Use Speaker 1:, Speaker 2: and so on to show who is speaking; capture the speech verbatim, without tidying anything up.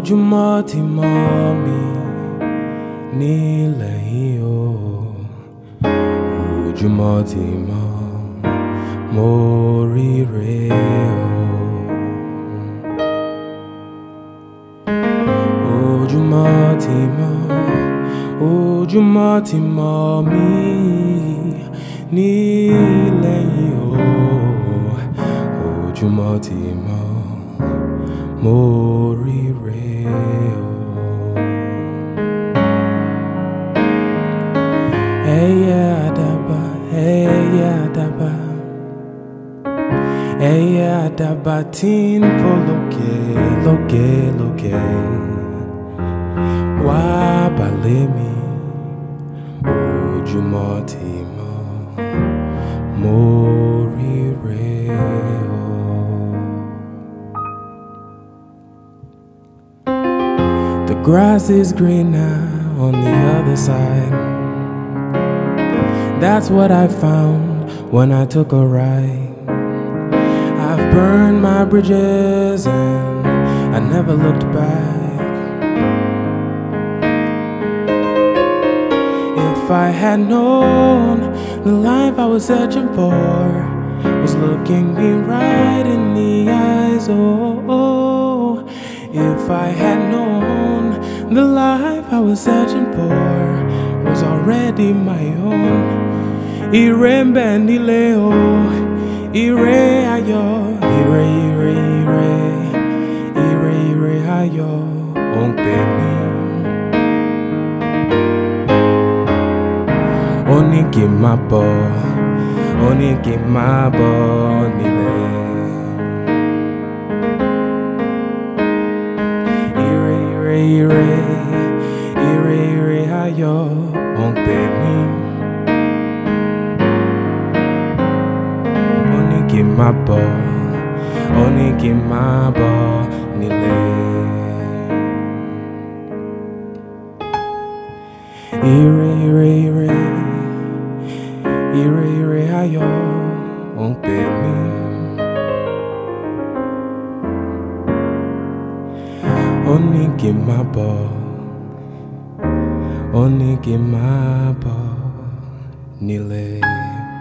Speaker 1: ojúmọ́ ti mọ́ mi nílẹ̀ yìí o. Ojúmọ́ ti mọ́ Morire o. Ojúmọ́ ti mọ́, ojúmọ́ ti mọ́ mi nílẹ̀ yìí o. Ojúmọ́ ti mọ́ Morire o. Eye Adaba, Eye Adaba, Eye Adaba tí ń fò lókè, lókè, lókè. Wá balẹ̀ mi, ojúmọ́ ti mọ́ Morire o. The grass is greener on the other side. That's what I found when I took a ride. I've burned my bridges and I never looked back. If I had known the life I was searching for was looking me right in the eyes, oh, oh. If I had known the life I was searching for was already my own. Ire nbẹ o, ire ayọ̀, ire ire ire, ire ire ayọ̀, ó ń pè mí. Ó ní kí n máa bọ̀, ó ní kí n máa bọ̀ nílé. Ire ire ire, ire ire ayọ̀, ó ń pè mí. Kí n máa bọ̀, ó ní kí n máa bọ̀ nílé. Ire ire ire, ire ire ayọ̀, ó ń pè mí. Ó ní kí n máa bọ̀, ó ní kí n máa bọ̀ nílé.